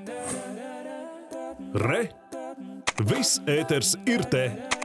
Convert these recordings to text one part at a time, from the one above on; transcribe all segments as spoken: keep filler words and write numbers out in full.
Re! Viss ēters ir te!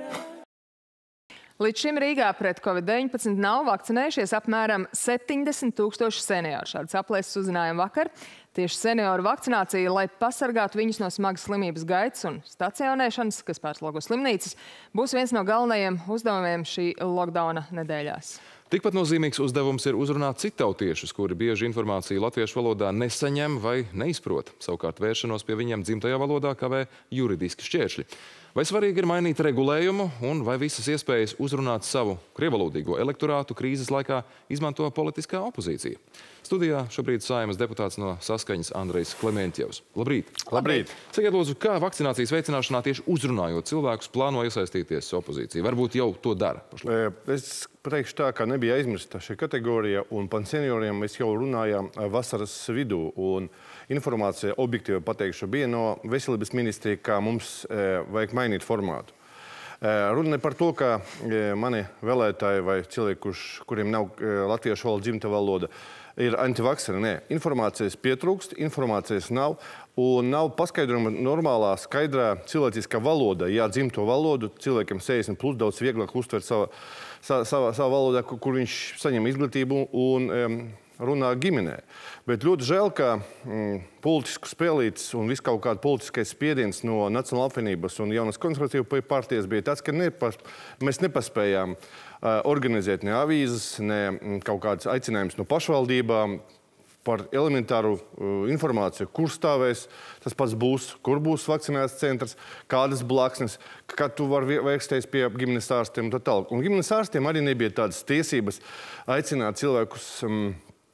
Līdz šim Rīgā pret covid deviņpadsmit nav vakcinējušies apmēram septiņdesmit tūkstoši senioru. Šādas aplēses uzzinājām vakar. Tieši senioru vakcinācija, lai pasargātu viņus no smagas slimības gaitas un stacionēšanas, kas pārslogo slimnīcas, būs viens no galvenajiem uzdevumiem šī lockdowna nedēļās. Tikpat nozīmīgs uzdevums ir uzrunāt citautiešus, kuri bieži informāciju latviešu valodā nesaņem vai neizprot. Savukārt vēršanos pie viņiem dzimtajā valodā kavē juridiski šķēršļi. Vai svarīgi ir mainīt regulējumu un vai visas iespējas uzrunāt savu krievalodīgo elektorātu krīzes laikā izmanto politiskā opozīcija? Studijā šobrīd Saeimas deputāts no Saskaņas Andrejs Klementjevs. Labrīt! Labrīt! Sakiet, lūdzu, kā vakcinācijas veicināšanā tieši uzrunājot cilvēkus plāno iesaistīties opozīcija? Varbūt jau to dara pašlaik? Es teikšu tā, ka nebija aizmirsta šī kategorija, un par senioriem mēs jau runājām vasaras vidū. Un informācija objektīvi pateikšu bija no veselības ministrija, kā mums vajag mainīt formātu. Runa ne par to, ka mani vēlētāji vai cilvēki, kuriem nav latviešu valoda dzimta valoda, ir antivakseri. Nē, informācijas pietrūkst, informācijas nav, un nav paskaidrojuma normālā, skaidrā cilvēciskā valoda. Jā, dzimto valodu cilvēkiem sešdesmit plus daudz vieglāk uztvert savā, savā, savā valodā, kur viņš saņem izglītību un um, runā ģimenē. Bet ļoti žēl, ka mm, politisku spēlītes un viss kaut kāda politiskais spiediens no Nacionālās apvienības un Jaunas konservatīvu partijas bija tāds, ka nepas, mēs nepaspējām uh, organizēt ne avīzes, ne kaut kādas aicinājums no pašvaldībām par elementāru uh, informāciju, kur stāvēs, tas pats būs, kur būs vakcinēts centrs, kādas blaksnes, kad tu vari vērsties pie ģimenes ārstiem un tā tālāk. Un ģimenes ārstiem arī nebija tādas tiesības aicināt cilvēkus um,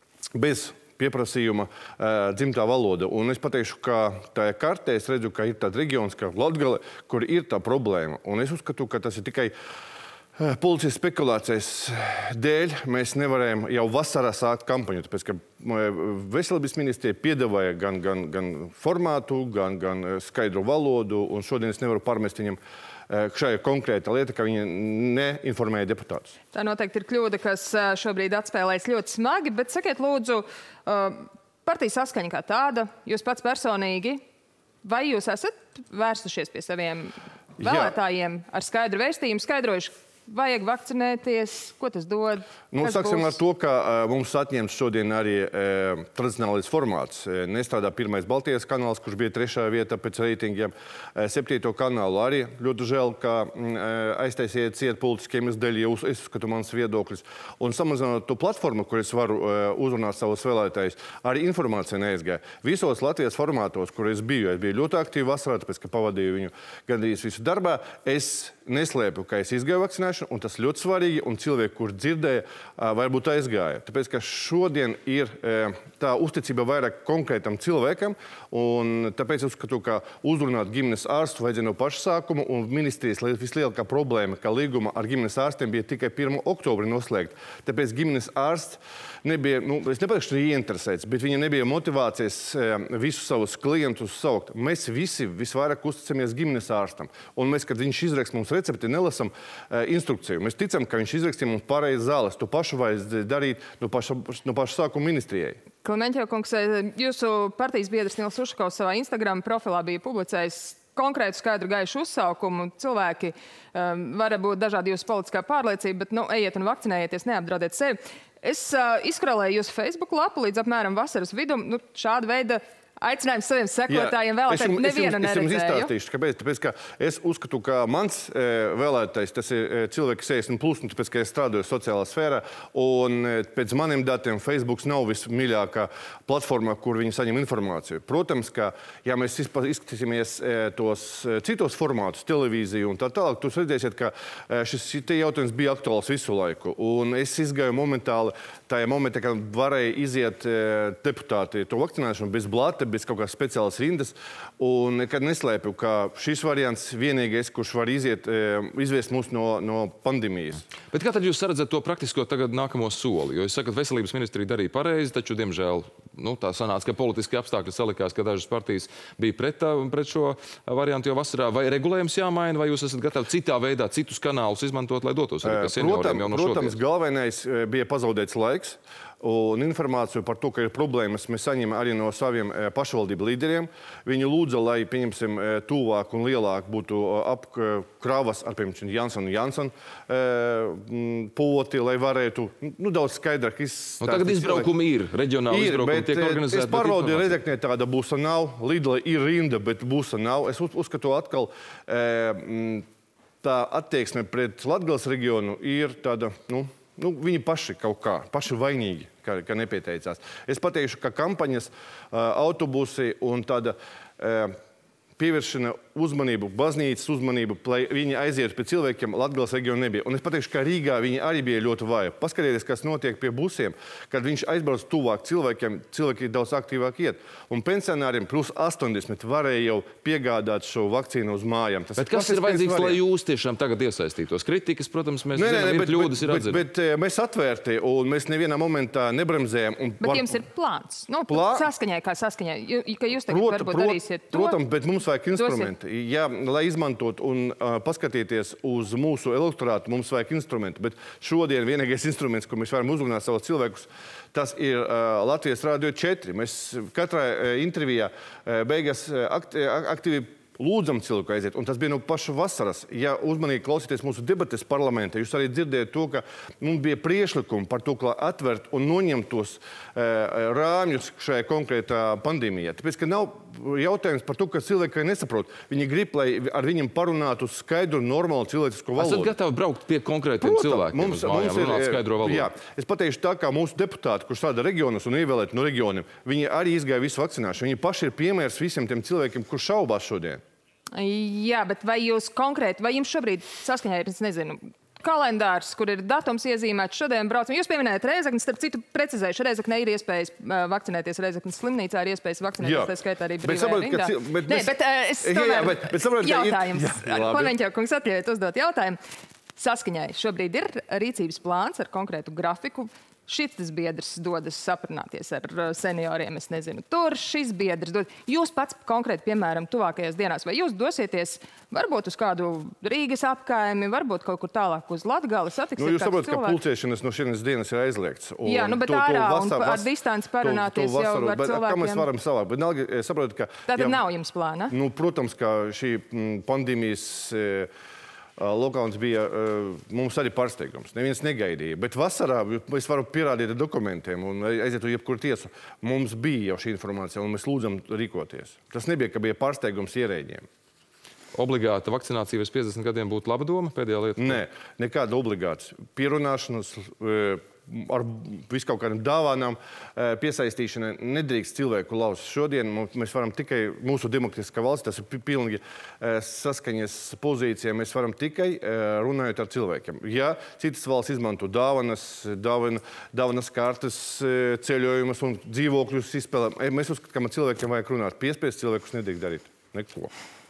bez pieprasījuma uh, dzimtā valoda. Un es pateikšu, ka tajā kartē es redzu, ka ir tāda reģions, kā Latgale, kur ir tā problēma. Un es uzskatu, ka tas ir tikai uh, policijas spekulācijas dēļ. Mēs nevarējām jau vasarā sākt kampaņu, tāpēc, ka uh, veselības ministrija piedāvāja gan, gan, gan formātu, gan, gan skaidru valodu, un šodien es nevaru pārmest viņam šajā konkrēta lieta, ka viņi neinformēja deputātus. Tā noteikti ir kļūda, kas šobrīd atspēlējas ļoti smagi, bet sakiet lūdzu, partija Saskaņa kā tāda, jūs pats personīgi, vai jūs esat vērsušies pie saviem vēlētājiem Jā. Ar skaidru vēstījumu, skaidrojuši, vajag vakcinēties, ko tas dod? Nu, sāksim ar to, ka uh, mums atņemts šodien arī uh, tradicionālais formāts. Uh, nestrādā pirmais Baltijas kanāls, kurš bija trešā vieta pēc reitingiem. Uh, septīto kanālu arī ļoti žēl, ka uh, aiztaisiet ciet politiskiem izdēļ, ja uz, es uzskatu mans viedoklis. Un samazinot to platformu, kur es varu uh, uzrunāt savus vēlētājus, arī informācija neaizgāja. Visos Latvijas formātos, kur es biju, es biju ļoti aktīvi vasarā, tāpēc, ka pavadīju viņu gandrīz visu darbā, es neslēpu, ka es izgāju vakcinēšanu, un tas ļoti svarīgi, un cilvēki, kur dzirdēja, varbūt aizgāja. Tāpēc, ka šodien ir tā uzticība vairāk konkrētam cilvēkam, un tāpēc es uzskatu, ka uzrunāt ģimenes ārstu vajadzēja no paša sākuma, un ministrijas vislielākā problēma, ka līguma ar ģimenes ārstiem bija tikai pirmā oktobra noslēgt. Tāpēc ģimenes ārsts nebija, nu, es nepateikšu, ieinteresēts, bet viņa nebija motivācijas visus savus klientus saukt. Mēs visi visvairāk uzticamies ģimenes ārstam, un mēs, kad viņš izraksta mums recepti, nelasam uh, instrukciju. Mēs ticam, ka viņš izrakstīja mums pareizi zāles. To pašu vajag darīt no paša, no paša sākuma ministrijai. Klementjev kungs, jūsu partijas biedrs Nils Ušakovs savā Instagram profilā bija publicējis konkrētu skaidru gaišu uzsaukumu. Cilvēki um, var būt dažādi jūsu politiskā pārliecība, bet nu, ejiet un vakcinējieties, neapdraudiet sevi. Es uh, izskrolēju jūsu Facebook lapu līdz apmēram vasaras vidum. Nu, šāda veida aicinājums saviem sekotājiem vēlētājiem nevienu neredzēju. Es jums izstāstīšu, kāpēc. Tāpēc, ka es uzskatu, ka mans e, vēlētājs, tas ir e, cilvēki sešdesmit plus, un tāpēc, ka es strādāju sociālā sfērā, un e, pēc maniem datiem Facebooks nav vismīļākā platforma, kur viņi saņem informāciju. Protams, ka, ja mēs izskatīsimies e, tos e, citos formātus, televīziju un tā tālāk, jūs redzēsiet, ka e, šis te jautājums bija aktuāls visu laiku. Un es izgāju momentāli, tajā momentā, kad varēja iziet e, deputāti to vakcinēšanu bez blata, bez kaut kādas speciālas rindas, un nekad neslēpu, ka šis variants vienīgais, kurš var iziet, izviest mūs no, no pandēmijas. Bet kā tad jūs saredzat to praktisko tagad nākamo soli? Jo jūs sakat, veselības ministrija darīja pareizi, taču, diemžēl, nu, tā sanāca, ka politiski apstākļi salikās, ka dažas partijas bija pret, pret šo variantu jau vasarā. Vai regulējums jāmaina, vai jūs esat gatavi citā veidā, citus kanālus izmantot, lai dotos arī pie senioriem jau no šodienas? Protams, galvenais bija pazaudēts laiks. Un informāciju par to, ka ir problēmas, mēs saņemam arī no saviem pašvaldību līderiem. Viņi lūdza, lai, pieņemsim, tuvāk un lielāk būtu apkrāvas ar, piemēram, Janson un Janson poti, lai varētu, nu, daudz skaidrāk izstāstīt. Nu, tagad izbraukumi ir, reģionāli izbraukumi tiek organizēti. Es pārbaudīju, Rezeknē tāda būsa nav, Lidla ir rinda, bet būsa nav. Es uzskatu atkal, tā attieksme pret Latgales reģionu ir tāda, nu, Nu, viņi paši kaut kā, paši vainīgi, ka, ka nepieteicās. Es pateikšu, ka kampaņas, autobusi un tāda pievēršana uzmanību, baznīcas uzmanību, lai viņi aizietu pie cilvēkiem, Latgales reģiona nebija. Un es pateikšu, ka Rīgā viņi arī bija ļoti vāji. Paskatieties, kas notiek pie busiem, kad viņš aizbrauc tuvāk cilvēkiem, cilvēki daudz aktīvāk iet. Un pensionāriem plus astoņdesmit varēja jau piegādāt šo vakcīnu uz mājām. Tas bet kas ir vajadzīgs, lai jūs tiešām tagad iesaistītos? Kritikas, protams, mēs nē, zinām, nē, ir bet, kļūdas, ir bet, atzirti. Bet, bet mēs atvērti un mēs nevienā momentā nebremzējam. Un bet var... jums ir plāns. Nu, Plā... Saskaņai, kā saskaņai. Ka jūs tagad Prot, varbūt prot, darīsiet to. Protams, bet mums vajag instrumenti. Dosiet. Ja, lai izmantot un uh, paskatīties uz mūsu elektorātu, mums vajag instrumenti. Bet šodien vienīgais instruments, ko mēs varam uzrunāt savus cilvēkus, tas ir uh, Latvijas Rādio četri. Mēs katrā uh, intervijā uh, beigas uh, akti, aktīvi lūdzam cilvēku aiziet, un tas bija no paša vasaras. Ja uzmanīgi klausīties mūsu debates parlamentā, jūs arī dzirdējat to, ka mums bija priešlikumi par to, kā atvert un noņemt tos e, rāmjus šajā konkrētā pandēmijā. Tāpēc, ka nav jautājums par to, ka cilvēki nesaprot. Viņi grib, lai ar viņiem parunātu skaidru, normālu cilvēcisku valodu. Esat gatavi braukt pie konkrētiem Protams, cilvēkiem mums, uz mājām, mums ir, runāt skaidro valodu? Jā, es pateikšu tā, kā mūsu deputāti, kurš strādā reģionos un ievēlēti no reģioniem, viņi arī izgāja visu vakcināšanu. Viņi paši ir piemērs visiem tiem cilvēkiem, kur šaubās šodien. Jā, bet vai jūs konkrēti, vai jums šobrīd saskaņā ir, es nezinu, kalendārs, kur ir datums iezīmēts šodien braucam? Jūs pieminējat Rēzekni, starp citu precizējuši, Rēzeknē ir iespējas vakcinēties, Rēzeknes slimnīcā ir iespējas vakcinēties, tā skaitā arī brīvajā rindā. Nē, bet es tomēr jautājums. Paveņķa kungs, atļaujiet uzdot jautājumu. Saskaņai šobrīd ir rīcības plāns ar konkrētu grafiku. Šitas biedrs dodas saprunāties ar senioriem, es nezinu, tur šis biedrs dod. Jūs pats konkrēti, piemēram, tuvākajās dienās, vai jūs dosieties varbūt uz kādu Rīgas apkaimi, varbūt kaut kur tālāk uz Latgali, satiksiet nu, jūs saprotat, cilvēku? Ka pulcēšanas no šodienas dienas ir aizliegts. Un Jā, nu, bet to, ārā to un vasar, ar distanci parunāties to, to jau vasaru, ar bet, cilvēkiem. Kā mēs varam savāk? Bet nalgi, saprotat, ka... Tātad ja, nav jums plāna? Nu, protams, ka šī pandēmijas... Lokāns bija mums arī pārsteigums. Neviens negaidīja. Bet vasarā es varu pierādīt ar dokumentiem un aiziet uz jebkuru tiesu. Mums bija jau šī informācija un mēs lūdzam rīkoties. Tas nebija, ka bija pārsteigums ierēģiem. Obligāta vakcinācija virs piecdesmit gadiem būtu laba doma pēdējā lieta? Nē, nekāda obligāts. Pierunāšanas ar visu kaut kādām dāvānām piesaistīšana nedrīkst cilvēku laust. Šodien mēs varam tikai, mūsu demokrātiskā valsts, tas ir pilnīgi saskaņas pozīcija, mēs varam tikai runājot ar cilvēkiem. Ja citas valsts izmanto dāvanas, dāvana, dāvanas kartes, ceļojumus un dzīvokļus izspēlē, mēs uzskatām, ka cilvēkiem vajag runāt. Piespiest cilvēkus nedrīkst darīt neko.